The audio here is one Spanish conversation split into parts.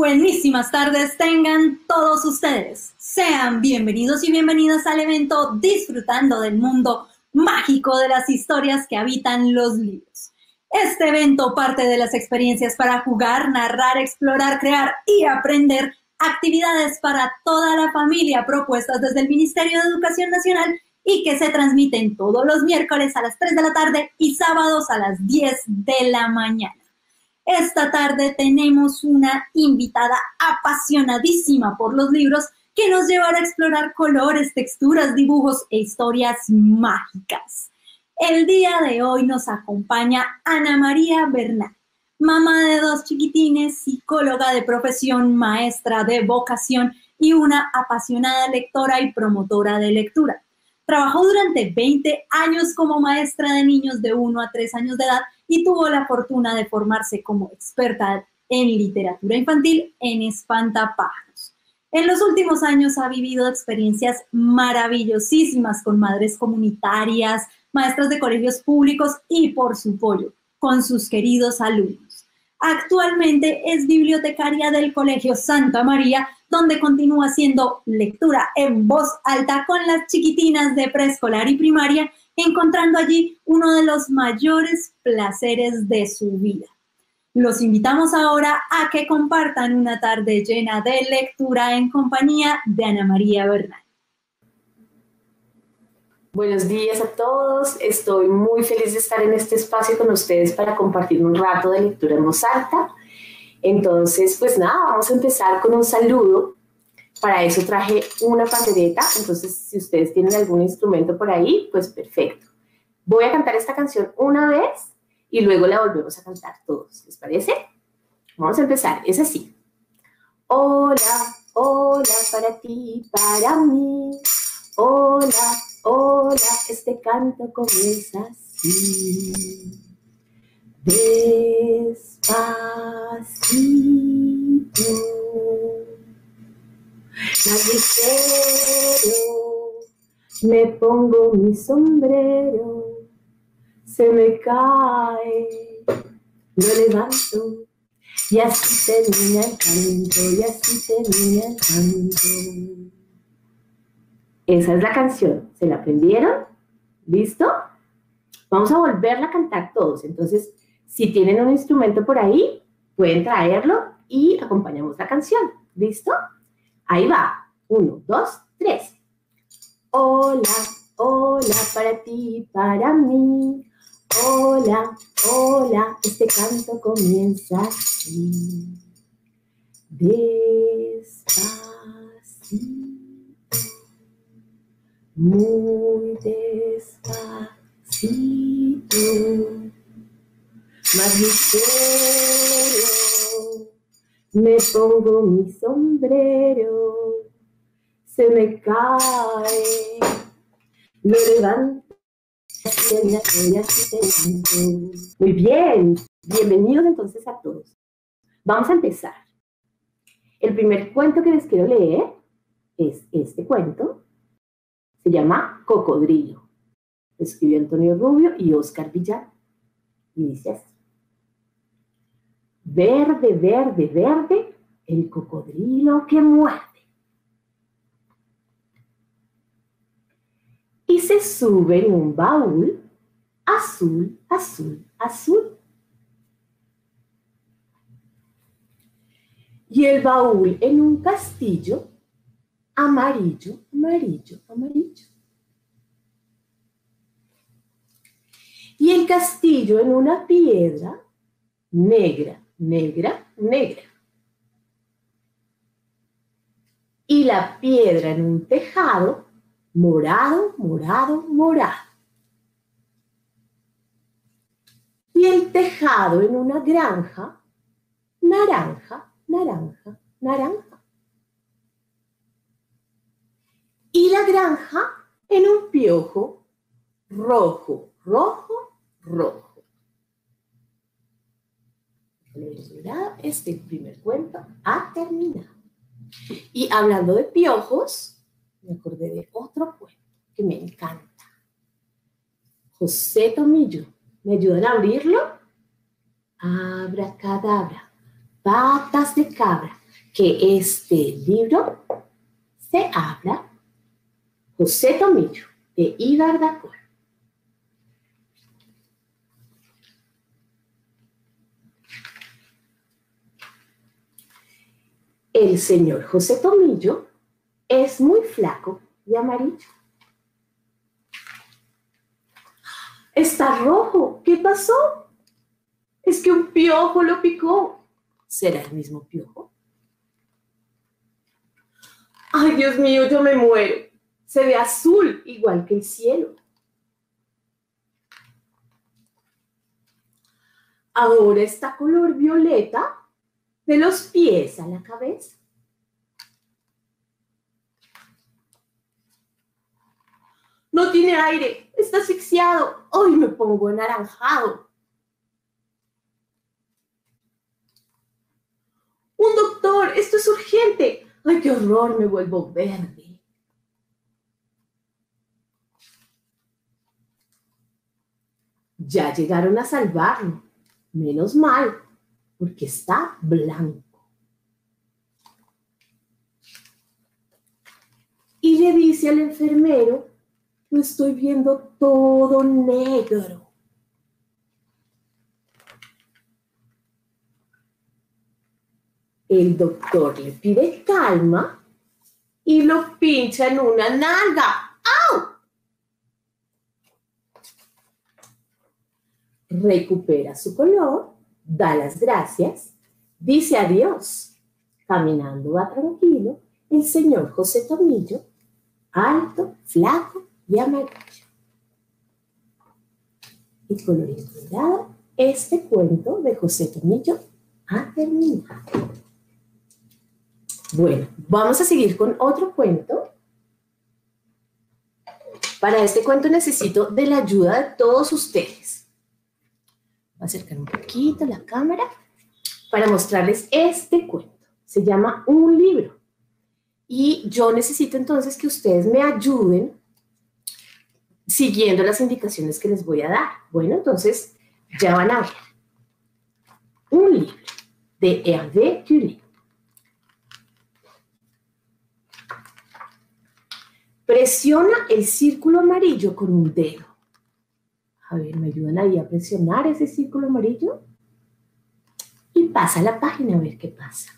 Buenísimas tardes tengan todos ustedes. Sean bienvenidos y bienvenidas al evento Disfrutando del Mundo Mágico de las Historias que Habitan los Libros. Este evento parte de las experiencias para jugar, narrar, explorar, crear y aprender, actividades para toda la familia propuestas desde el Ministerio de Educación Nacional y que se transmiten todos los miércoles a las 3 de la tarde y sábados a las 10 de la mañana. Esta tarde tenemos una invitada apasionadísima por los libros que nos llevará a explorar colores, texturas, dibujos e historias mágicas. El día de hoy nos acompaña Ana María Bernal, mamá de 2 chiquitines, psicóloga de profesión, maestra de vocación y una apasionada lectora y promotora de lectura. Trabajó durante 20 años como maestra de niños de 1 a 3 años de edad y tuvo la fortuna de formarse como experta en literatura infantil en Espantapájaros. En los últimos años ha vivido experiencias maravillosísimas con madres comunitarias, maestras de colegios públicos y, por su pollo, con sus queridos alumnos. Actualmente es bibliotecaria del Colegio Santa María, donde continúa haciendo lectura en voz alta con las chiquitinas de preescolar y primaria, encontrando allí uno de los mayores placeres de su vida. Los invitamos ahora a que compartan una tarde llena de lectura en compañía de Ana María Bernal. Buenos días a todos, estoy muy feliz de estar en este espacio con ustedes para compartir un rato de lectura en voz alta. Entonces, pues nada, vamos a empezar con un saludo. Para eso traje una pandereta, entonces si ustedes tienen algún instrumento por ahí, pues perfecto. Voy a cantar esta canción una vez y luego la volvemos a cantar todos, ¿les parece? Vamos a empezar, es así. Hola, hola para ti, para mí. Hola, hola, este canto comienza así. Despacito. Más ligero, me pongo mi sombrero, se me cae, lo levanto, y así termina el canto, y así termina el canto. Esa es la canción, ¿se la aprendieron? ¿Listo? Vamos a volverla a cantar todos, entonces, si tienen un instrumento por ahí, pueden traerlo y acompañamos la canción, ¿listo? Ahí va. 1, 2, 3. Hola, hola para ti, para mí. Hola, hola, este canto comienza así. Despacito, muy despacito. Más ligero, me pongo mi sombrero, se me cae, lo levanto, y así termino. Muy bien, bienvenidos entonces a todos. Vamos a empezar. El primer cuento que les quiero leer es este cuento. Se llama Cocodrilo. Lo escribió Antonio Rubio y Oscar Villar. Y dice así. Verde, verde, verde, el cocodrilo que muerde. Y se sube en un baúl azul, azul, azul. Y el baúl en un castillo amarillo, amarillo, amarillo. Y el castillo en una piedra negra, negra, negra. Y la piedra en un tejado morado, morado, morado. Y el tejado en una granja naranja, naranja, naranja. Y la granja en un piojo rojo, rojo, rojo. Este primer cuento ha terminado. Y hablando de piojos, me acordé de otro cuento que me encanta. José Tomillo, ¿me ayudan a abrirlo? Abracadabra, patas de cabra, que este libro se abra José Tomillo, de Ibardacor. El señor José Tomillo es muy flaco y amarillo. Está rojo. ¿Qué pasó? Es que un piojo lo picó. ¿Será el mismo piojo? Ay, Dios mío, yo me muero. Se ve azul, igual que el cielo. Ahora está color violeta de los pies a la cabeza. No tiene aire, está asfixiado. Hoy me pongo anaranjado. Un doctor, esto es urgente. Ay, qué horror, me vuelvo verde. Ya llegaron a salvarlo. Menos mal, porque está blanco. Y le dice al enfermero, lo estoy viendo todo negro. El doctor le pide calma y lo pincha en una nalga. ¡Au! Recupera su color, da las gracias, dice adiós. Caminando va tranquilo el señor José Tomillo, alto, flaco y amarillo. Y colorín colorado, este cuento de José Tomillo ha terminado. Bueno, vamos a seguir con otro cuento. Para este cuento necesito de la ayuda de todos ustedes. Voy a acercar un poquito la cámara para mostrarles este cuento. Se llama Un libro. Y yo necesito entonces que ustedes me ayuden siguiendo las indicaciones que les voy a dar. Bueno, entonces ya van a ver. Un libro de Hervé Curie. Presiona el círculo amarillo con un dedo. A ver, ¿me ayudan ahí a presionar ese círculo amarillo? Y pasa la página a ver qué pasa.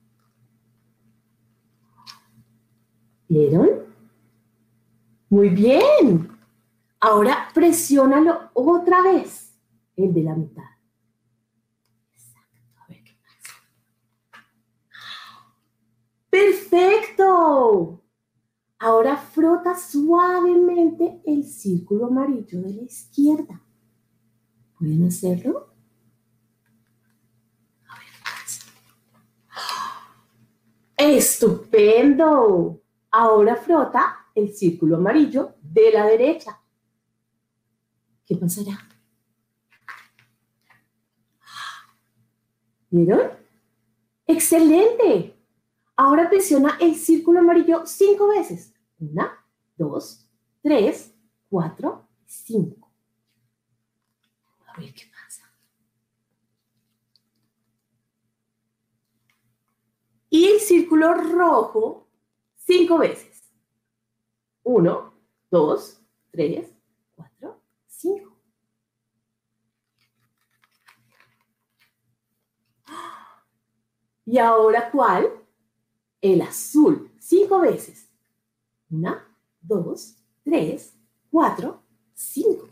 ¿Vieron? Muy bien. Ahora presiónalo otra vez, el de la mitad. Exacto, a ver qué pasa. ¡Perfecto! Ahora frota suavemente el círculo amarillo de la izquierda. ¿Pueden hacerlo? A ver qué pasa. ¡Estupendo! Ahora frota el círculo amarillo de la derecha. ¿Qué pasará? ¿Vieron? ¡Excelente! Ahora presiona el círculo amarillo 5 veces. 1, 2, 3, 4, 5. A ver qué pasa. Y el círculo rojo 5 veces. 1, 2, 3, 4, 5. ¿Y ahora cuál? El azul, 5 veces. 1, 2, 3, 4, 5.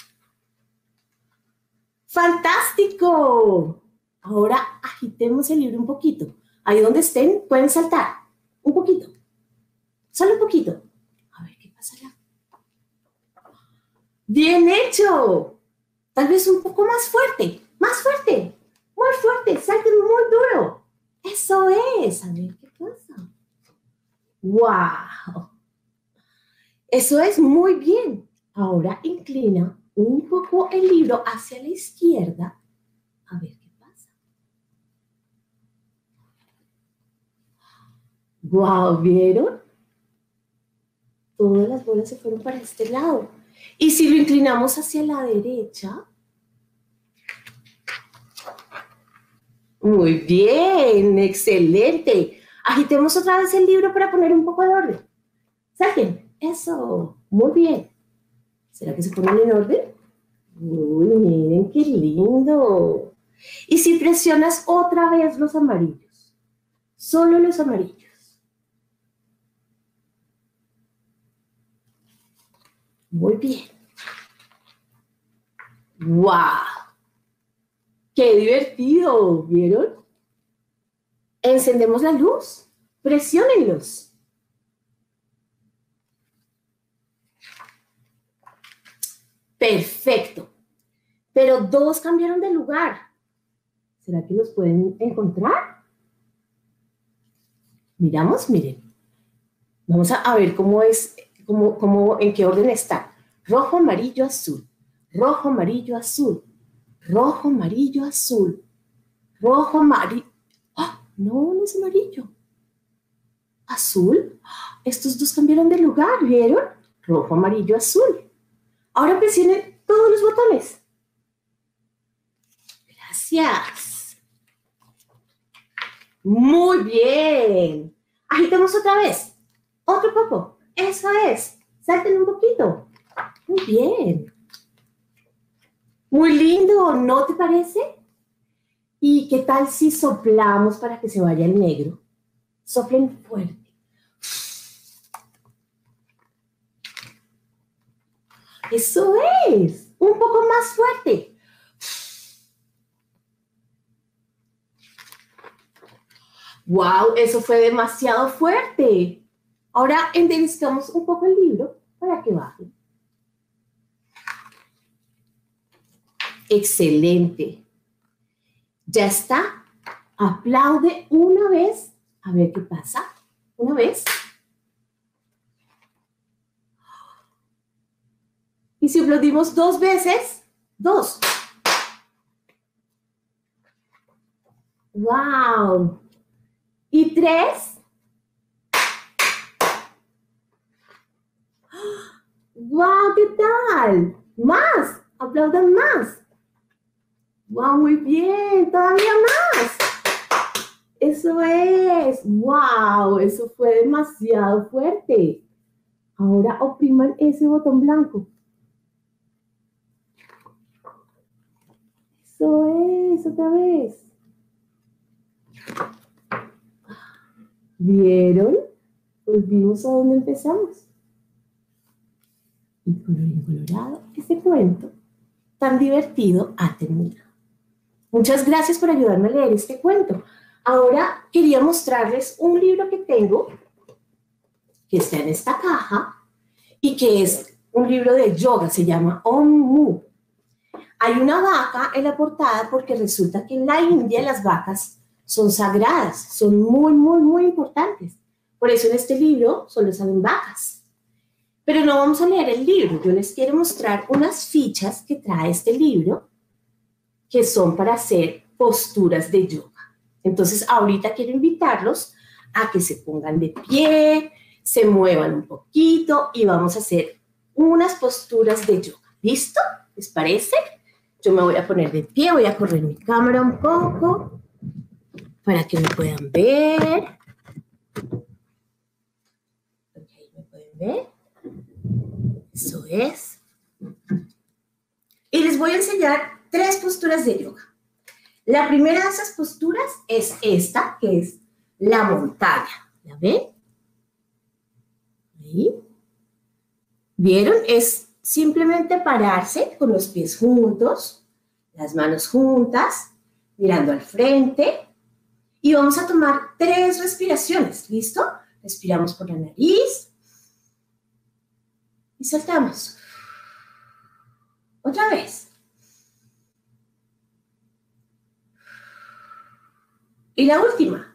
¡Fantástico! Ahora agitemos el libro un poquito. Ahí donde estén pueden saltar. Un poquito. Solo un poquito. A ver qué pasará. ¡Bien hecho! Tal vez un poco más fuerte. ¡Más fuerte! ¡Muy fuerte! ¡Salten muy duro! ¡Eso es! A ver qué pasa. ¡Wow! Eso es muy bien. Ahora inclina un poco el libro hacia la izquierda. A ver qué pasa. ¡Wow! ¿Vieron? Todas las bolas se fueron para este lado. Y si lo inclinamos hacia la derecha, Muy bien, excelente. Agitemos otra vez el libro para poner un poco de orden. Saquen, eso, muy bien. ¿Será que se ponen en orden? Uy, miren qué lindo. Y si presionas otra vez los amarillos, solo los amarillos. Muy bien. ¡Wow! ¡Qué divertido! ¿Vieron? Encendemos la luz. Presiónenlos. Perfecto. Pero dos cambiaron de lugar. ¿Será que los pueden encontrar? Miramos, miren. Vamos a ver cómo es, en qué orden está. Rojo, amarillo, azul. Rojo, amarillo, azul. Rojo, amarillo, azul. Rojo, amarillo. ¡Ah! No, no es amarillo. Azul. Estos dos cambiaron de lugar, ¿vieron? Rojo, amarillo, azul. Ahora presionen todos los botones. Gracias. Muy bien. Agitemos otra vez. Otro poco. Eso es. Salten un poquito. Muy bien. Muy lindo, ¿no te parece? ¿Y qué tal si soplamos para que se vaya el negro? Soplen fuerte. Eso es. Un poco más fuerte. ¡Wow! Eso fue demasiado fuerte. Ahora enderezcamos un poco el libro para que baje. Excelente. Ya está. Aplaude una vez. A ver qué pasa. Una vez. Y si aplaudimos dos veces, dos. ¡Wow! Y tres. ¡Wow! ¿Qué tal? Más. Aplaudan más. ¡Wow! Muy bien. Todavía más. Eso es. ¡Wow! Eso fue demasiado fuerte. Ahora opriman ese botón blanco. Eso es. Otra vez. ¿Vieron? Volvimos a donde empezamos. Y colorín colorado, este cuento tan divertido ha terminado. Muchas gracias por ayudarme a leer este cuento. Ahora quería mostrarles un libro que tengo, que está en esta caja, y que es un libro de yoga, se llama Om Mu. Hay una vaca en la portada porque resulta que en la India las vacas son sagradas, son muy, muy, muy importantes. Por eso en este libro solo salen vacas. Pero no vamos a leer el libro, yo les quiero mostrar unas fichas que trae este libro que son para hacer posturas de yoga. Entonces ahorita quiero invitarlos a que se pongan de pie, se muevan un poquito y vamos a hacer unas posturas de yoga. ¿Listo? ¿Les parece? Yo me voy a poner de pie, voy a correr mi cámara un poco para que me puedan ver. Ok, ¿me pueden ver? Eso es. Y les voy a enseñar 3 posturas de yoga. La primera de esas posturas es esta, que es la montaña. ¿La ven? Ahí. ¿Vieron? Es simplemente pararse con los pies juntos, las manos juntas, mirando al frente. Y vamos a tomar 3 respiraciones. ¿Listo? Respiramos por la nariz. Y soltamos. Otra vez. Y la última.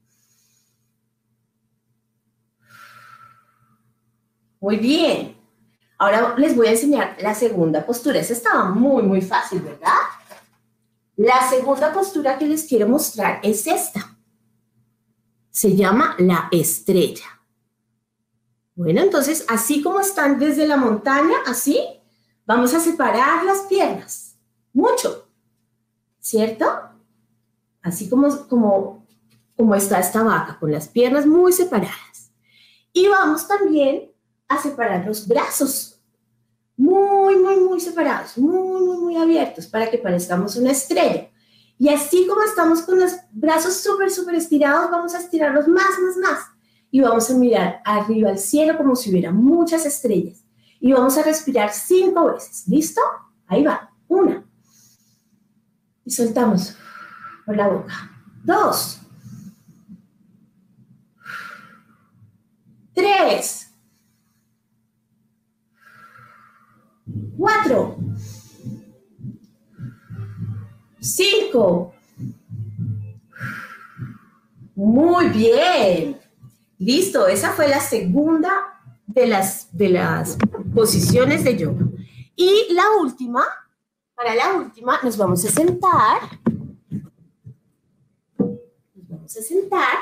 Muy bien. Ahora les voy a enseñar la segunda postura. Esa estaba muy, muy fácil, ¿verdad? La segunda postura que les quiero mostrar es esta. Se llama la estrella. Bueno, entonces, así como están desde la montaña, así, vamos a separar las piernas. Mucho. ¿Cierto? así como está esta vaca, con las piernas muy separadas. Y vamos también a separar los brazos, muy, muy, muy separados, muy, muy, muy abiertos, para que parezcamos una estrella. Y así como estamos con los brazos súper, súper estirados, vamos a estirarlos más, más, más. Y vamos a mirar arriba al cielo como si hubiera muchas estrellas. Y vamos a respirar 5 veces. ¿Listo? Ahí va. 1. Y soltamos por la boca. 2. 3. 4. 5. Muy bien. Listo, esa fue la segunda de las posiciones de yoga. Y la última, para la última nos vamos a sentar. Nos vamos a sentar.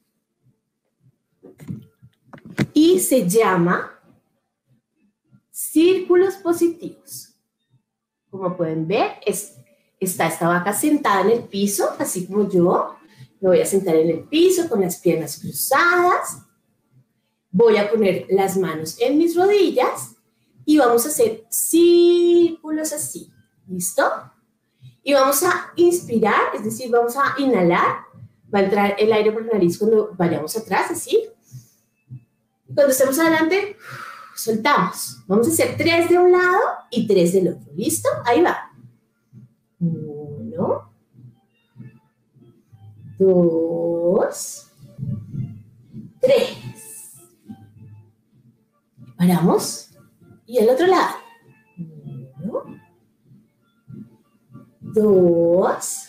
Y se llama círculos positivos. Como pueden ver, está esta vaca sentada en el piso, así como yo. Me voy a sentar en el piso con las piernas cruzadas. Voy a poner las manos en mis rodillas y vamos a hacer círculos así. ¿Listo? Y vamos a inspirar, es decir, vamos a inhalar. Va a entrar el aire por la nariz cuando vayamos atrás, así. Y cuando estemos adelante, soltamos. Vamos a hacer 3 de un lado y 3 del otro. ¿Listo? Ahí va. 1, 2, 3. Paramos. Y el otro lado. 1, 2,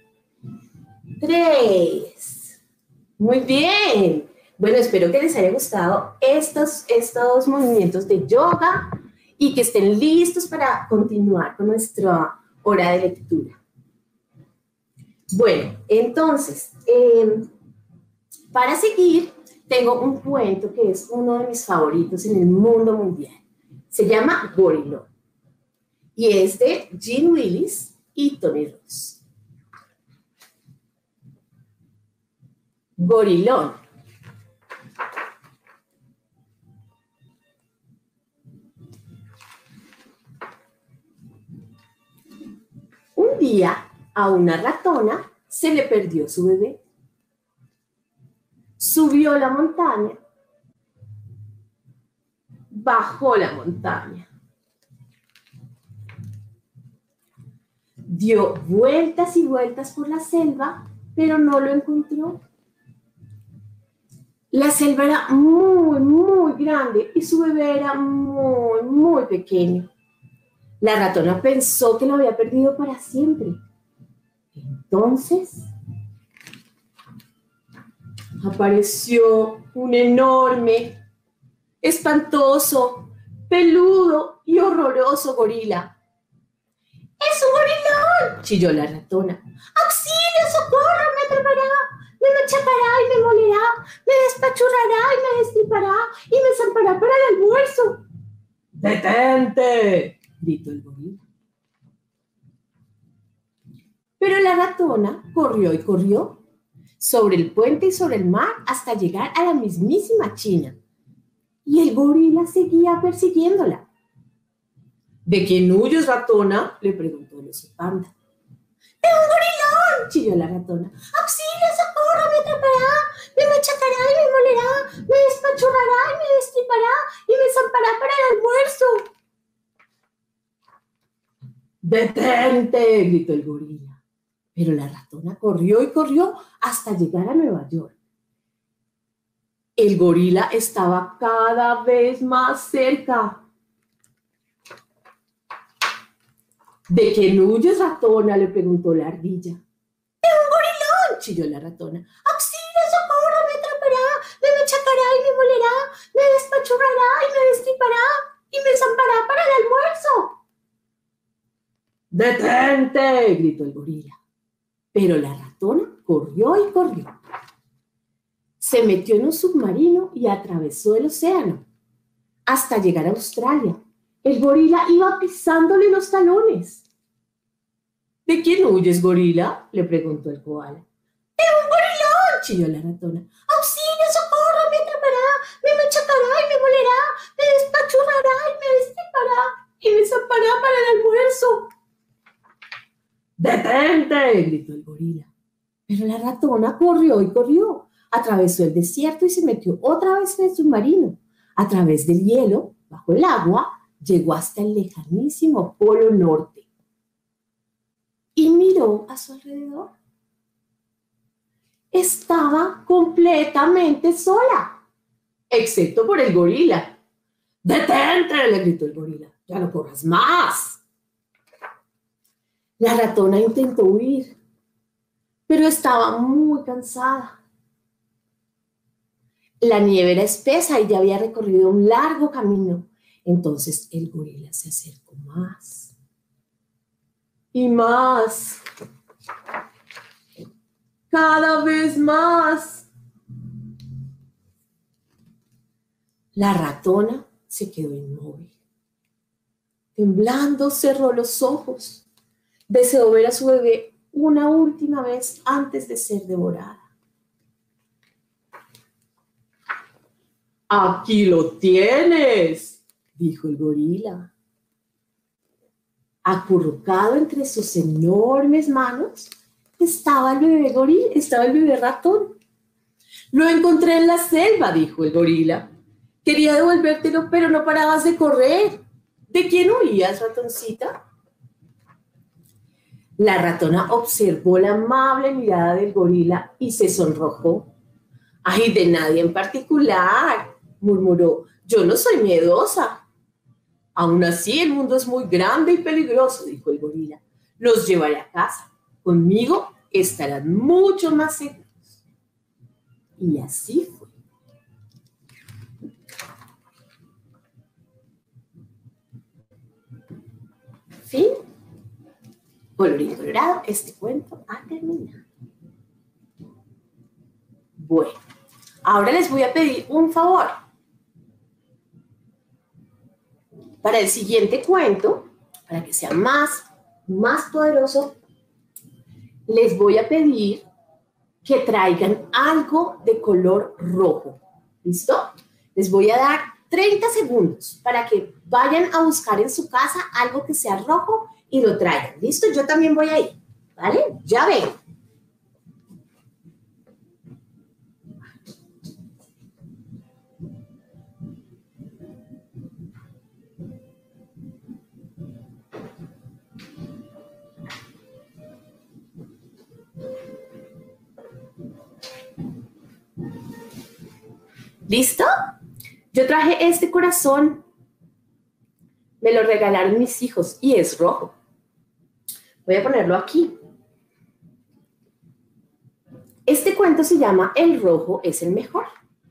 3. Muy bien. Bueno, espero que les haya gustado estos movimientos de yoga y que estén listos para continuar con nuestra hora de lectura. Bueno, entonces, para seguir, tengo un cuento que es uno de mis favoritos en el mundo mundial. Se llama Gorilón y es de Jean Willis y Tony Ross. Gorilón. Un día a una ratona se le perdió su bebé. Subió la montaña, bajó la montaña, dio vueltas y vueltas por la selva, pero no lo encontró. La selva era muy, muy grande y su bebé era muy, muy pequeño. La ratona pensó que lo había perdido para siempre. Entonces apareció un enorme, espantoso, peludo y horroroso gorila. ¡Es un gorilón!, chilló la ratona. ¡Auxilio, socorro! ¡Me atrapará! ¡Me machacará y me molerá! ¡Me despachurrará y me destripará! ¡Y me zampará para el almuerzo! ¡Detente!, gritó el gorila. Pero la ratona corrió y corrió sobre el puente y sobre el mar hasta llegar a la mismísima China. Y el gorila seguía persiguiéndola. ¿De quién huyes, ratona?, le preguntó el oso panda. ¡De un gorilón!, chilló la ratona. ¡Auxilio, socorro! ¡Me atrapará! ¡Me machacará y me molerá! ¡Me despachurrará y me destripará! ¡Y me zampará para el almuerzo! ¡Detente!, gritó el gorila. Pero la ratona corrió y corrió hasta llegar a Nueva York. El gorila estaba cada vez más cerca. ¿De quién huyes, ratona?, le preguntó la ardilla. ¡De un gorilón!, chilló la ratona. ¡Auxilio, socorro! ¡Me atrapará! ¡Me machacará y me molerá! ¡Me despachurrará y me destripará! ¡Y me zampará para el almuerzo! ¡Detente!, gritó el gorila. Pero la ratona corrió y corrió. Se metió en un submarino y atravesó el océano hasta llegar a Australia. El gorila iba pisándole los talones. ¿De quién huyes, gorila?, le preguntó el koala. ¡De un gorilón!, chilló la ratona. ¡Auxilio, socorro! ¡Me atrapará, me machacará y me molerá! ¡Me despachurrará y me destripará! ¡Y me zampará para el almuerzo! ¡Detente!, gritó el gorila. Pero la ratona corrió y corrió. Atravesó el desierto y se metió otra vez en el submarino. A través del hielo, bajo el agua, llegó hasta el lejanísimo Polo Norte. Y miró a su alrededor. Estaba completamente sola, excepto por el gorila. ¡Detente!, le gritó el gorila. ¡Ya no corras más! La ratona intentó huir, pero estaba muy cansada. La nieve era espesa y ya había recorrido un largo camino. Entonces el gorila se acercó más y más, cada vez más. La ratona se quedó inmóvil. Temblando, cerró los ojos. Deseó ver a su bebé una última vez antes de ser devorada. «Aquí lo tienes», dijo el gorila. Acurrucado entre sus enormes manos estaba el bebé gorila, estaba el bebé ratón. «Lo encontré en la selva», dijo el gorila. «Quería devolvértelo, pero no parabas de correr. ¿De quién huías, ratoncita?». La ratona observó la amable mirada del gorila y se sonrojó. «Ay, de nadie en particular», murmuró. «Yo no soy miedosa». «Aún así, el mundo es muy grande y peligroso», dijo el gorila. «Los llevaré a casa. Conmigo estarán mucho más seguros». Y así fue. Fin. Colorín colorado, este cuento ha terminado. Bueno, ahora les voy a pedir un favor. Para el siguiente cuento, para que sea más poderoso, les voy a pedir que traigan algo de color rojo. ¿Listo? Les voy a dar 30 segundos para que vayan a buscar en su casa algo que sea rojo y lo traigan. ¿Listo? Yo también voy a ir. ¿Vale? Ya ven. ¿Listo? Yo traje este corazón. Me lo regalaron mis hijos y es rojo. Voy a ponerlo aquí. Este cuento se llama El rojo es el mejor.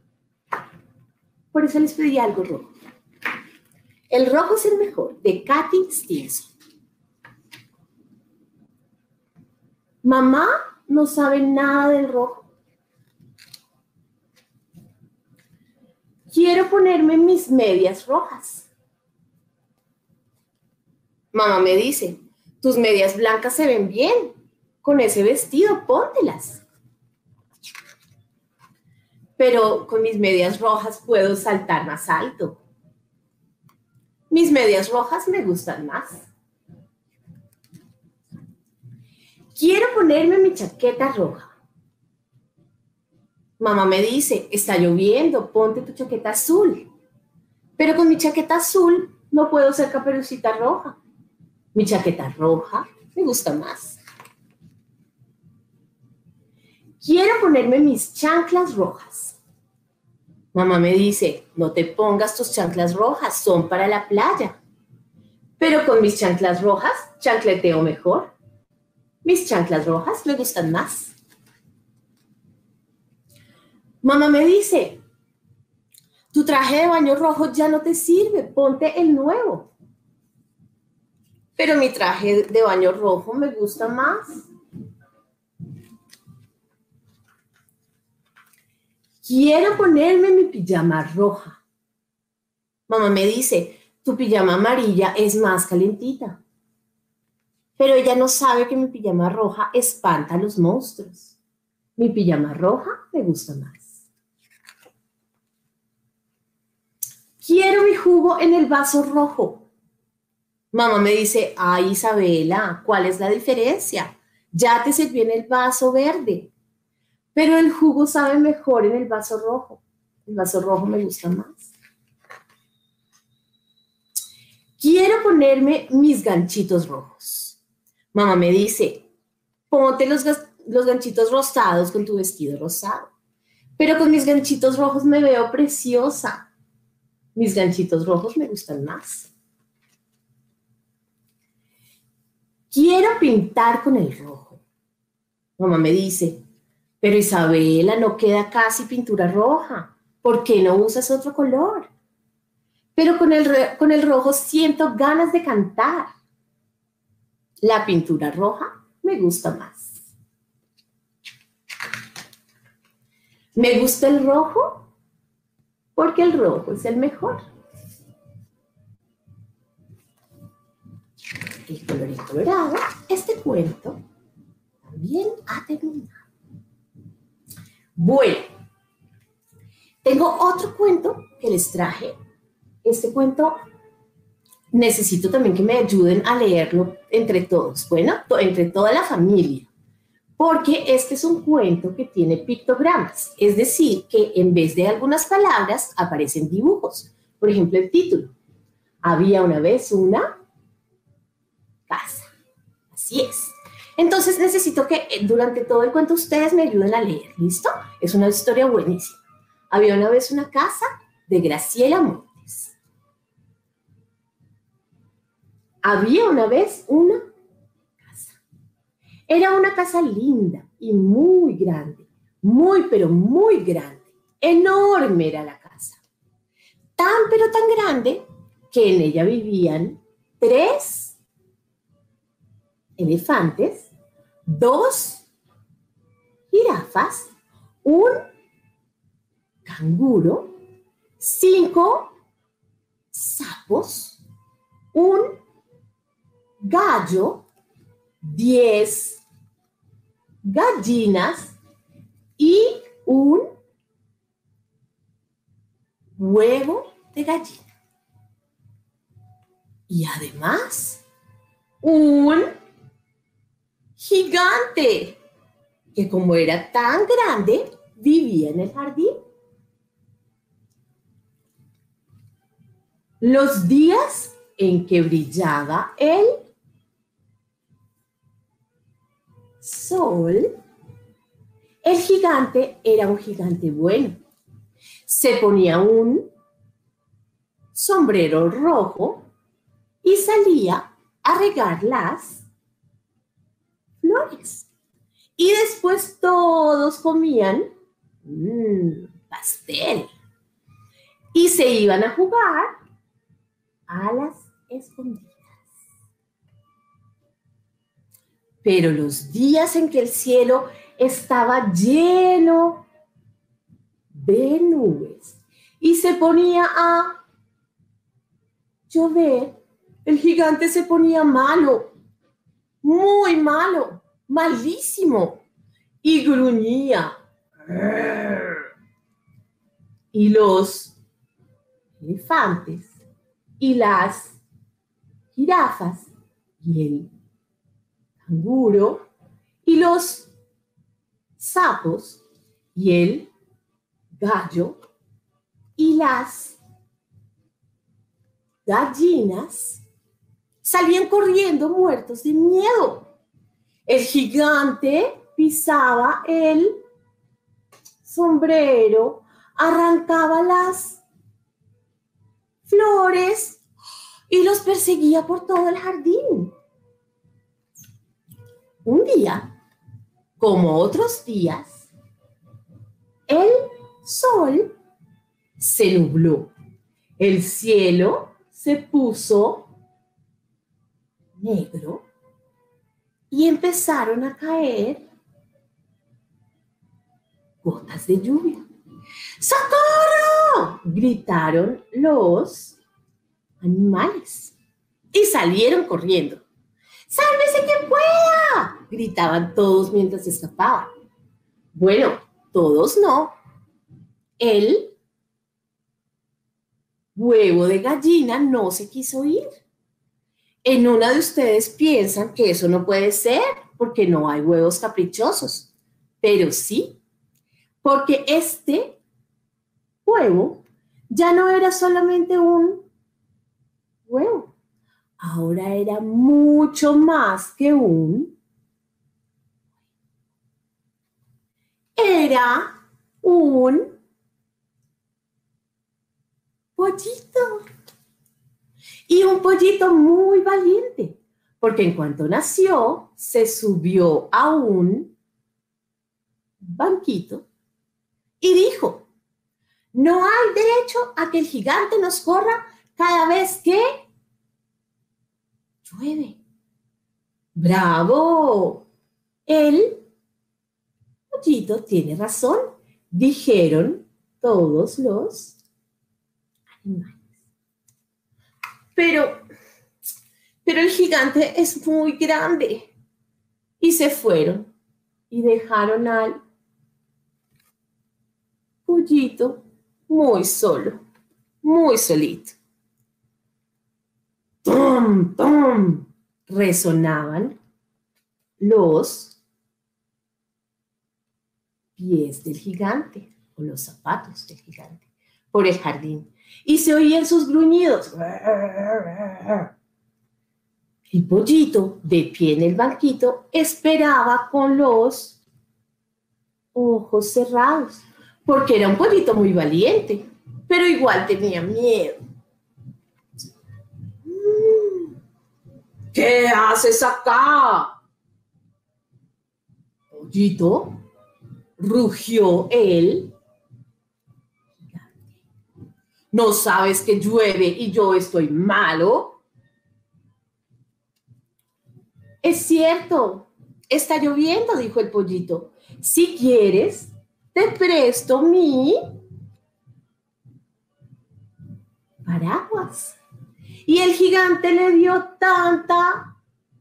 Por eso les pedí algo rojo. El rojo es el mejor, de Katy Stevenson. Mamá no sabe nada del rojo. Quiero ponerme mis medias rojas. Mamá me dice, tus medias blancas se ven bien. Con ese vestido, póntelas. Pero con mis medias rojas puedo saltar más alto. Mis medias rojas me gustan más. Quiero ponerme mi chaqueta roja. Mamá me dice, está lloviendo, ponte tu chaqueta azul. Pero con mi chaqueta azul no puedo ser Caperucita Roja. Mi chaqueta roja me gusta más. Quiero ponerme mis chanclas rojas. Mamá me dice, no te pongas tus chanclas rojas, son para la playa. Pero con mis chanclas rojas, chancleteo mejor. Mis chanclas rojas me gustan más. Mamá me dice, tu traje de baño rojo ya no te sirve, ponte el nuevo. Pero mi traje de baño rojo me gusta más. Quiero ponerme mi pijama roja. Mamá me dice, tu pijama amarilla es más calentita. Pero ella no sabe que mi pijama roja espanta a los monstruos. Mi pijama roja me gusta más. Quiero mi jugo en el vaso rojo. Mamá me dice, ay Isabela, ¿cuál es la diferencia? Ya te sirvió en el vaso verde. Pero el jugo sabe mejor en el vaso rojo. El vaso rojo me gusta más. Quiero ponerme mis ganchitos rojos. Mamá me dice, ponte los ganchitos rosados con tu vestido rosado. Pero con mis ganchitos rojos me veo preciosa. Mis ganchitos rojos me gustan más. Quiero pintar con el rojo. Mamá me dice, pero Isabela, no queda casi pintura roja. ¿Por qué no usas otro color? Pero con el rojo siento ganas de cantar. La pintura roja me gusta más. Me gusta el rojo porque el rojo es el mejor. El color colorado, este cuento también ha terminado. Bueno, tengo otro cuento que les traje. Este cuento necesito también que me ayuden a leerlo entre todos, bueno, entre toda la familia, porque este es un cuento que tiene pictogramas, es decir, que en vez de algunas palabras aparecen dibujos. Por ejemplo, el título, había una vez una casa, así es. Entonces necesito que durante todo el cuento ustedes me ayuden a leer, ¿listo? Es una historia buenísima. Había una vez una casa de Graciela Montes. Había una vez una casa. Era una casa linda y muy grande, muy pero muy grande. Enorme era la casa. Tan pero tan grande que en ella vivían 3 elefantes, 2 jirafas, un canguro, 5 sapos, un gallo, 10 gallinas y un huevo de gallina. Y además, un gigante que, como era tan grande, vivía en el jardín. Los días en que brillaba el sol, el gigante era un gigante bueno. Se ponía un sombrero rojo y salía a regar las flores. Y después todos comían pastel. Y se iban a jugar a las escondidas. Pero los días en que el cielo estaba lleno de nubes y se ponía a llover, el gigante se ponía malo, muy malo, malísimo, y gruñía. Y los elefantes y las jirafas y el canguro y los sapos y el gallo y las gallinas salían corriendo muertos de miedo. El gigante pisaba el sombrero, arrancaba las flores y los perseguía por todo el jardín. Un día, como otros días, el sol se nubló, el cielo se puso negro y empezaron a caer gotas de lluvia. ¡Socorro!, gritaron los animales y salieron corriendo. ¡Sálvese quien pueda! Gritaban todos mientras escapaban. Bueno, todos no. El huevo de gallina no se quiso ir. En una de ustedes piensan que eso no puede ser porque no hay huevos caprichosos, pero sí, porque este huevo ya no era solamente un huevo, ahora era mucho más que era un pollito. Y un pollito muy valiente, porque en cuanto nació, se subió a un banquito y dijo, no hay derecho a que el gigante nos corra cada vez que llueve. ¡Bravo! El pollito tiene razón, dijeron todos los animales. Pero el gigante es muy grande. Y se fueron y dejaron al pollito muy solo, muy solito. ¡Tum, tum! Resonaban los pies del gigante o los zapatos del gigante por el jardín. Y se oían sus gruñidos. El pollito, de pie en el banquito, esperaba con los ojos cerrados, porque era un pollito muy valiente, pero igual tenía miedo. ¿Qué haces acá? Pollito, rugió él. ¿No sabes que llueve y yo estoy malo? Es cierto, está lloviendo, dijo el pollito. Si quieres, te presto mi paraguas. Y el gigante le dio tanta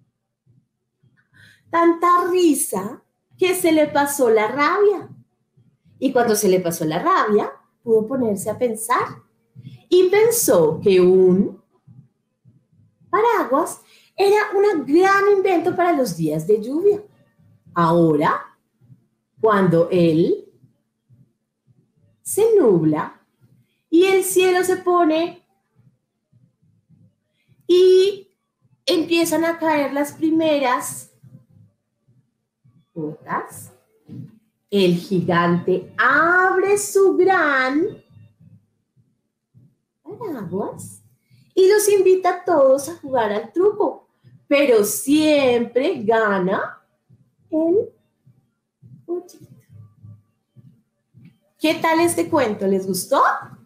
risa que se le pasó la rabia. Y cuando se le pasó la rabia, pudo ponerse a pensar. Y pensó que un paraguas era un gran invento para los días de lluvia. Ahora, cuando él se nubla y el cielo se pone y empiezan a caer las primeras gotas, el gigante abre su gran paraguas y los invita a todos a jugar al truco, pero siempre gana el pollito. ¿Qué tal este cuento? ¿Les gustó?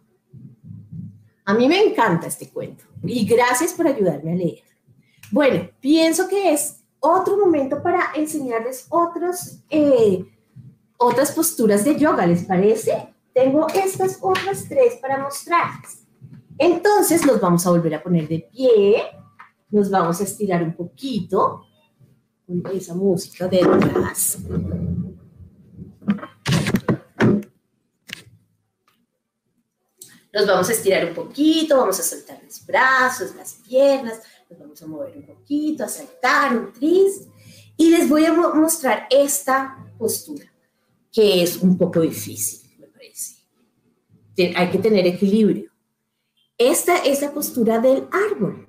A mí me encanta este cuento y gracias por ayudarme a leer. Bueno, pienso que es otro momento para enseñarles otras posturas de yoga, ¿les parece? Tengo estas otras 3 para mostrarles. Entonces nos vamos a volver a poner de pie, nos vamos a estirar un poquito con esa música detrás. Nos vamos a estirar un poquito, vamos a soltar los brazos, las piernas, nos vamos a mover un poquito, a saltar un tris. Y les voy a mostrar esta postura, que es un poco difícil, me parece. Hay que tener equilibrio. Esta es la postura del árbol.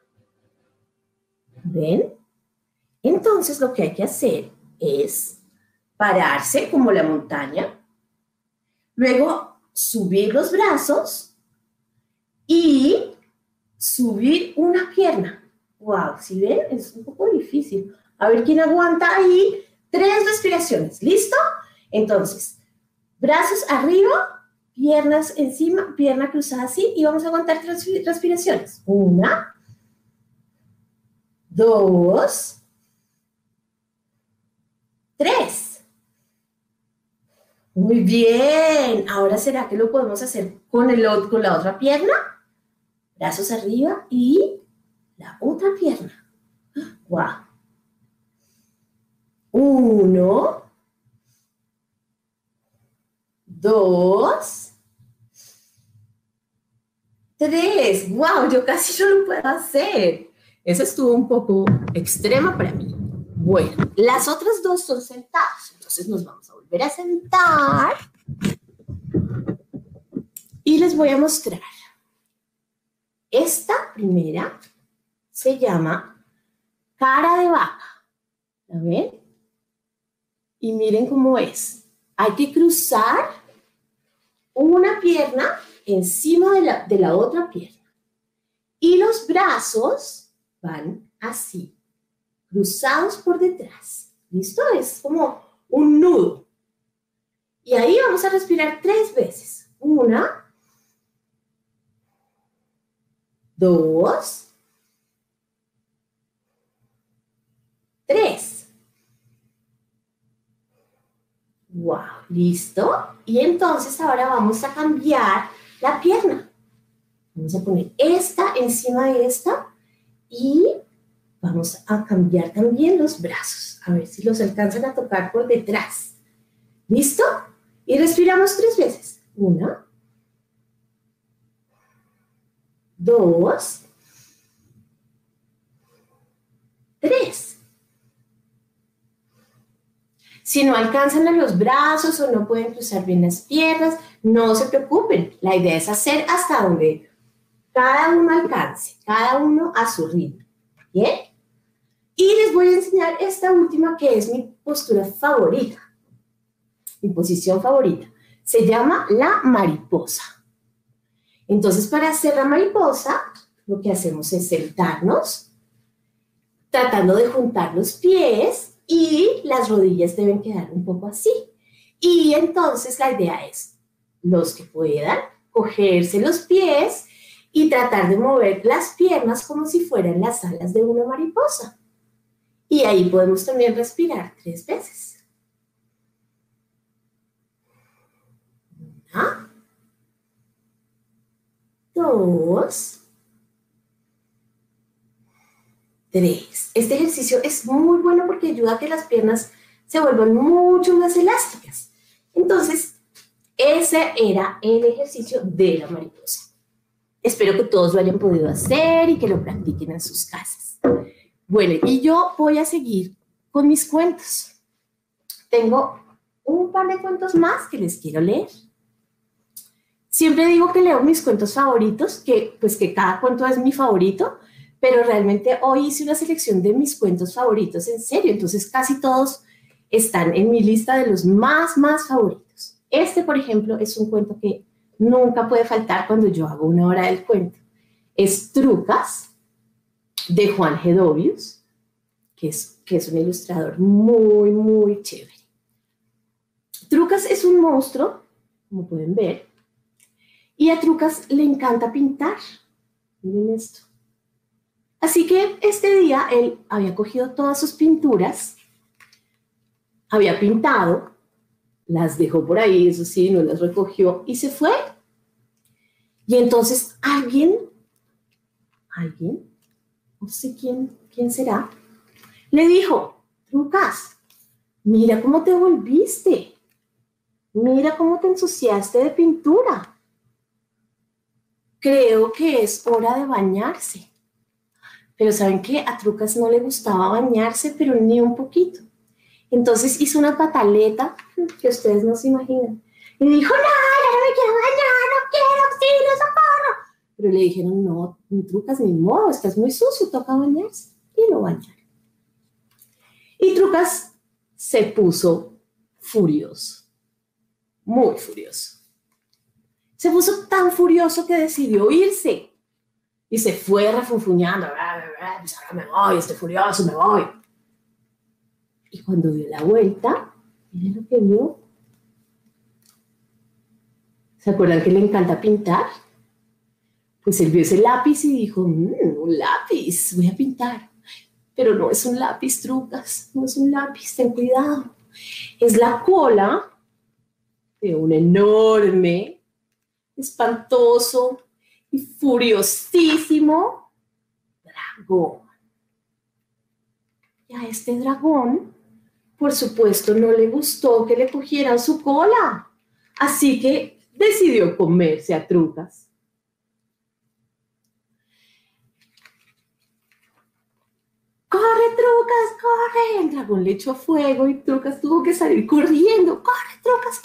¿Ven? Entonces lo que hay que hacer es pararse como la montaña, luego subir los brazos y subir una pierna. ¡Wow! ¿Sí ven? Es un poco difícil. A ver quién aguanta ahí. 3 respiraciones. ¿Listo? Entonces, brazos arriba, piernas encima, pierna cruzada así, y vamos a aguantar 3 respiraciones. 1, 2, 3. Muy bien. Ahora, ¿será que lo podemos hacer con la otra pierna? Brazos arriba y la otra pierna. Wow. 1, 2, 3. ¡Wow! Yo casi no lo puedo hacer. Eso estuvo un poco extrema para mí. Bueno, las otras dos son sentados. Entonces nos vamos a volver a sentar. Y les voy a mostrar. Esta primera se llama cara de vaca. ¿La ven? Y miren cómo es. Hay que cruzar una pierna encima de la otra pierna. Y los brazos van así, cruzados por detrás. ¿Listo? Es como un nudo. Y ahí vamos a respirar 3 veces. 1, 2, 3. Wow, listo. Y entonces ahora vamos a cambiar la pierna. Vamos a poner esta encima de esta y vamos a cambiar también los brazos. A ver si los alcanzan a tocar por detrás. ¿Listo? Y respiramos 3 veces. 1, 2, 3. Si no alcanzan a los brazos o no pueden cruzar bien las piernas, no se preocupen. La idea es hacer hasta donde cada uno alcance, cada uno a su ritmo. ¿Bien? Y les voy a enseñar esta última que es mi postura favorita, mi posición favorita. Se llama la mariposa. Entonces, para hacer la mariposa, lo que hacemos es sentarnos, tratando de juntar los pies y las rodillas deben quedar un poco así. Y entonces la idea es, los que puedan, cogerse los pies y tratar de mover las piernas como si fueran las alas de una mariposa. Y ahí podemos también respirar 3 veces. 1, 2, 3. Este ejercicio es muy bueno porque ayuda a que las piernas se vuelvan mucho más elásticas. Entonces, ese era el ejercicio de la mariposa. Espero que todos lo hayan podido hacer y que lo practiquen en sus casas. Bueno, y yo voy a seguir con mis cuentos. Tengo un par de cuentos más que les quiero leer. Siempre digo que leo mis cuentos favoritos, que cada cuento es mi favorito, pero realmente hoy hice una selección de mis cuentos favoritos, en serio. Entonces casi todos están en mi lista de los más favoritos. Este, por ejemplo, es un cuento que nunca puede faltar cuando yo hago una hora del cuento. Es Trucas, de Juan G. Dobius, que es un ilustrador muy chévere. Trucas es un monstruo, como pueden ver, y a Trucas le encanta pintar. Miren esto. Así que este día él había cogido todas sus pinturas, había pintado, las dejó por ahí, eso sí, no las recogió y se fue. Y entonces alguien, no sé quién será, le dijo: Trucas, mira cómo te volviste, mira cómo te ensuciaste de pintura. Creo que es hora de bañarse. Pero ¿saben qué? A Trucas no le gustaba bañarse, pero ni un poquito. Entonces hizo una pataleta que ustedes no se imaginan. Y dijo: no, ya no me quiero bañar, no quiero, auxilio, socorro. Pero le dijeron: no, Trucas, ni modo, estás muy sucio, toca bañarse. Y lo bañaron. Y Trucas se puso furioso, muy furioso. Se puso tan furioso que decidió irse. Y se fue refunfuñando. Pues ahora me voy, estoy furioso, me voy. Y cuando dio la vuelta, miren lo que vio. ¿Se acuerdan que le encanta pintar? Pues él vio ese lápiz y dijo: un lápiz, voy a pintar. Pero no es un lápiz, Trucas, no es un lápiz, ten cuidado. Es la cola de un enorme, espantoso y furiosísimo dragón. Y a este dragón, por supuesto, no le gustó que le cogieran su cola. Así que decidió comerse a Trucas. ¡Corre, Trucas, corre! El dragón le echó fuego y Trucas tuvo que salir corriendo. ¡Corre, Trucas,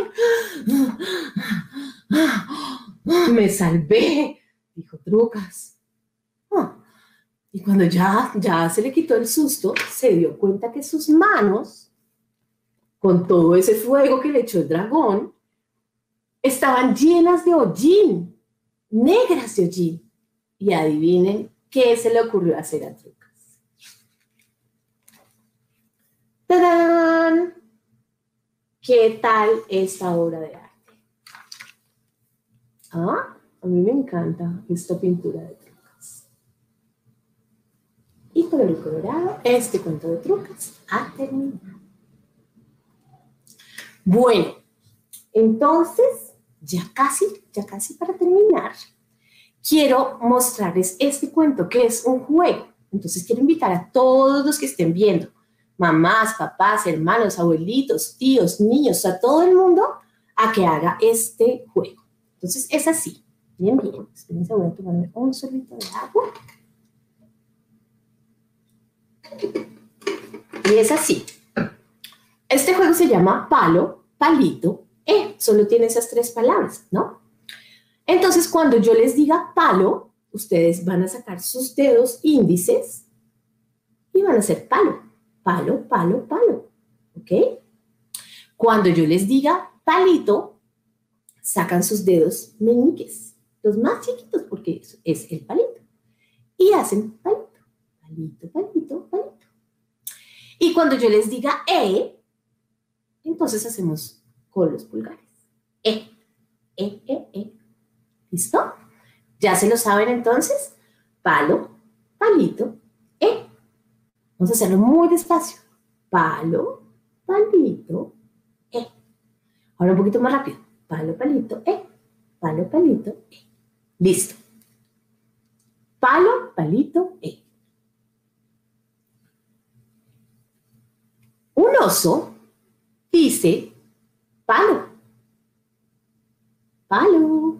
corre! ¡Me salvé!, dijo Trucas. Y cuando ya se le quitó el susto, se dio cuenta que sus manos, con todo ese fuego que le echó el dragón, estaban llenas de hollín, negras de hollín. Y adivinen qué se le ocurrió hacer a Trucas. ¡Tadán! ¿Qué tal esta obra de arte? A mí me encanta esta pintura de Trucas. Y con el colorado, este cuento de Trucas ha terminado. Bueno, entonces, ya casi para terminar, quiero mostrarles este cuento que es un juego. Entonces quiero invitar a todos los que estén viendo, mamás, papás, hermanos, abuelitos, tíos, niños, a todo el mundo, a que haga este juego. Entonces es así. Bien. Espérense, voy a tomarme un sorbito de agua. Y es así. Este juego se llama palo, palito, solo tiene esas 3 palabras, ¿no? Entonces, cuando yo les diga palo, ustedes van a sacar sus dedos índices y van a hacer palo, palo, palo, palo, ¿ok? Cuando yo les diga palito, sacan sus dedos meñiques, los más chiquitos, porque eso es el palito, y hacen palito, palito, palito, palito. Y cuando yo les diga entonces hacemos con los pulgares. ¿Listo? ¿Ya se lo saben entonces? Palo, palito, Vamos a hacerlo muy despacio. Palo, palito, Ahora un poquito más rápido. Palo, palito, palo, palito, Listo. Palo, palito, Un oso dice palo, palo.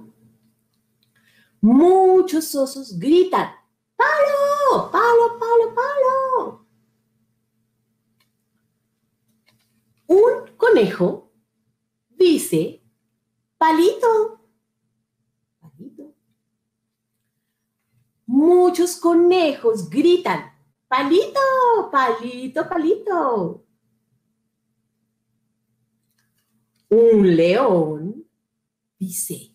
Muchos osos gritan palo, palo, palo, palo. Un conejo dice palito, palito. Muchos conejos gritan palito, palito, palito. Un león dice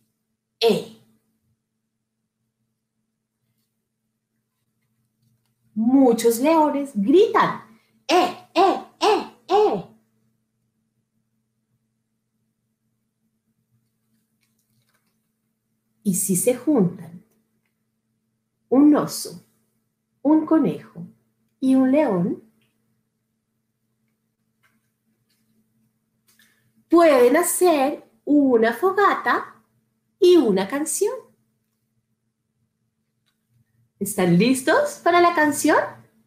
Muchos leones gritan Y si se juntan un oso, un conejo y un león, pueden hacer una fogata y una canción. ¿Están listos para la canción?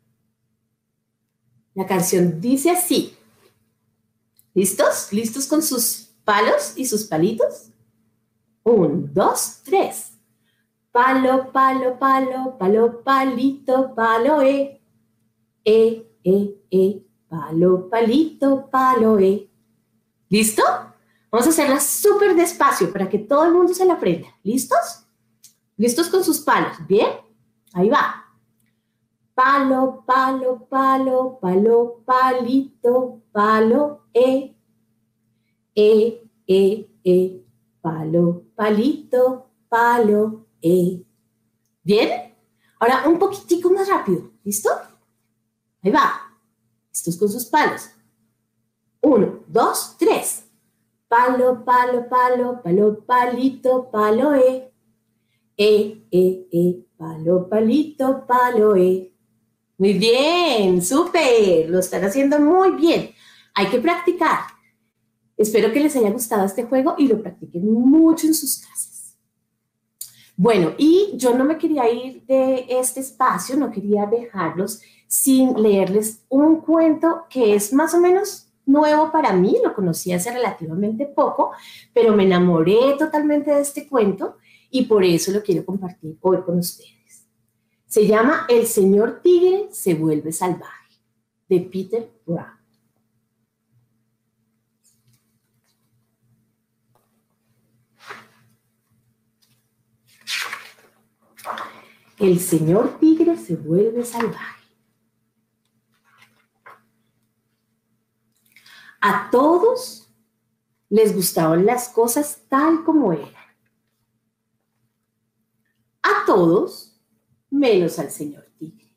La canción dice así. ¿Listos? ¿Listos con sus palos y sus palitos? 1, 2, 3. Palo, palo, palo, palo, palito, palo, palo, palito, palo, ¿Listo? Vamos a hacerla súper despacio para que todo el mundo se la aprenda. ¿Listos? ¿Listos con sus palos? ¿Bien? Ahí va. Palo, palo, palo, palo, palito, palo, palo, palito, palo, ¿Bien? Ahora un poquitico más rápido. ¿Listo? Ahí va. ¿Listos con sus palos? 1, 2, 3. Palo, palo, palo, palo, palito, palo, palo, palito, palo, Muy bien, súper. Lo están haciendo muy bien. Hay que practicar. Espero que les haya gustado este juego y lo practiquen mucho en sus casas. Bueno, y yo no me quería ir de este espacio, no quería dejarlos sin leerles un cuento que es más o menos nuevo para mí, lo conocí hace relativamente poco, pero me enamoré totalmente de este cuento y por eso lo quiero compartir hoy con ustedes. Se llama El señor tigre se vuelve salvaje, de Peter Brown. El señor tigre se vuelve salvaje. A todos les gustaban las cosas tal como eran. A todos, menos al señor tigre.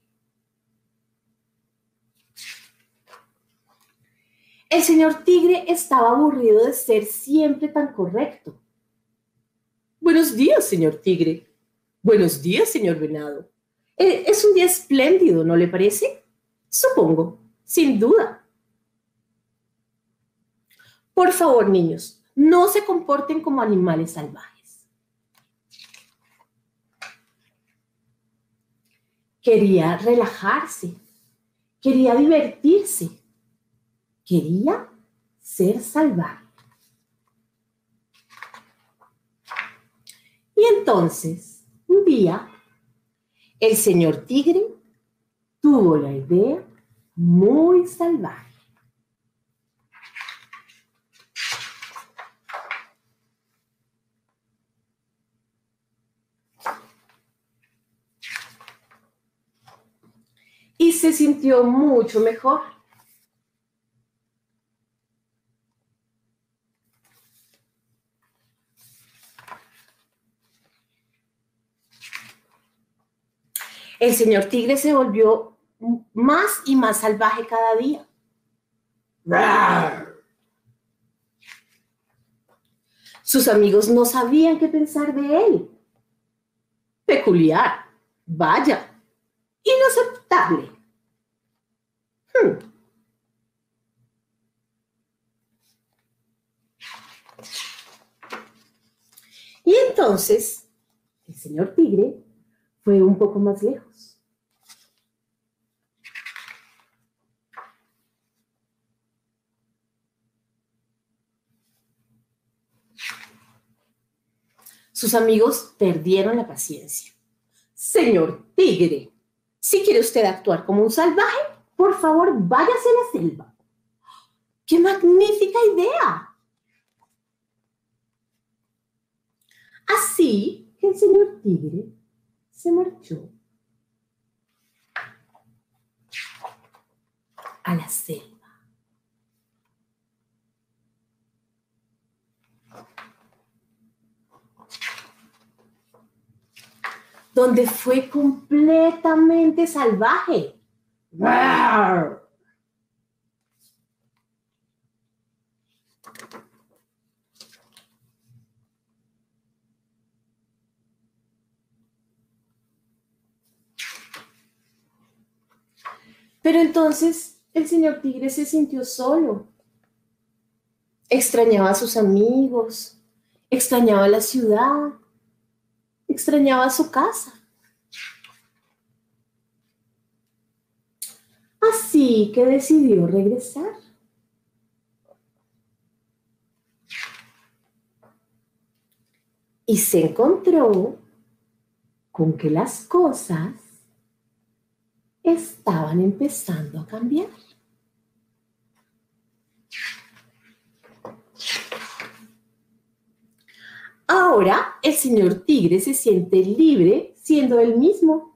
El señor tigre estaba aburrido de ser siempre tan correcto. Buenos días, señor tigre. Buenos días, señor venado. Es un día espléndido, ¿no le parece? Supongo, sin duda. Por favor, niños, no se comporten como animales salvajes. Quería relajarse, quería divertirse, quería ser salvaje. Y entonces, un día, el señor tigre tuvo la idea muy salvaje. Y se sintió mucho mejor. El señor tigre se volvió más y más salvaje cada día. ¡Rar! Sus amigos no sabían qué pensar de él. Peculiar, vaya, inaceptable. Y entonces, el señor tigre fue un poco más lejos. Sus amigos perdieron la paciencia. Señor tigre, si quiere usted actuar como un salvaje, por favor, váyase a la selva. ¡Qué magnífica idea! Así que el señor tigre se marchó a la selva. Donde fue completamente salvaje. ¡Rar! Pero entonces el señor tigre se sintió solo. Extrañaba a sus amigos, extrañaba la ciudad, extrañaba su casa. Así que decidió regresar. Y se encontró con que las cosas estaban empezando a cambiar. Ahora el señor tigre se siente libre siendo él mismo.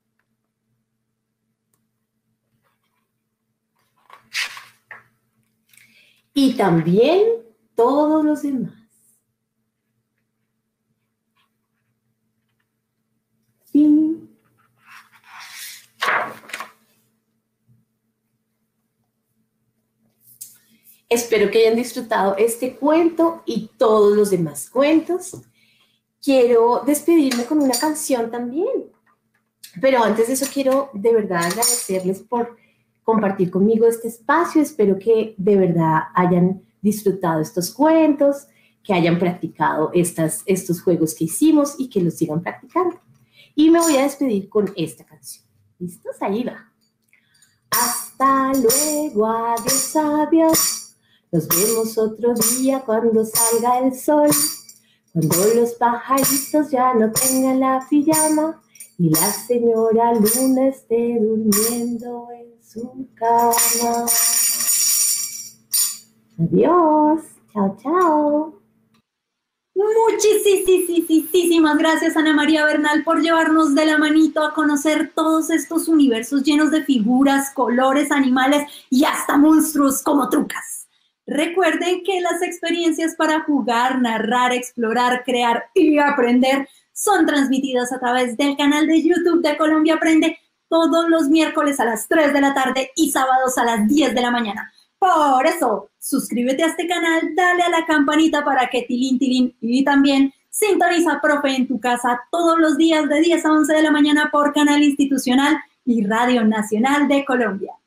Y también todos los demás. Fin. Espero que hayan disfrutado este cuento y todos los demás cuentos. Quiero despedirme con una canción también. Pero antes de eso quiero de verdad agradecerles por compartir conmigo este espacio. Espero que de verdad hayan disfrutado estos cuentos, que hayan practicado estos juegos que hicimos y que los sigan practicando. Y me voy a despedir con esta canción. ¿Listos? Ahí va. Hasta luego, adiós, adiós. Nos vemos otro día cuando salga el sol. Cuando los pajaritos ya no tengan la pijama y la señora Luna esté durmiendo en su cama. Adiós. Chao, chao. Muchísimas gracias, Ana María Bernal, por llevarnos de la manito a conocer todos estos universos llenos de figuras, colores, animales y hasta monstruos como trucas. Recuerden que las experiencias para jugar, narrar, explorar, crear y aprender son transmitidas a través del canal de YouTube de Colombia Aprende todos los miércoles a las 3 de la tarde y sábados a las 10 de la mañana. Por eso, suscríbete a este canal, dale a la campanita para que tilín, y también sintoniza Profe en tu casa todos los días de 10 a 11 de la mañana por Canal Institucional y Radio Nacional de Colombia.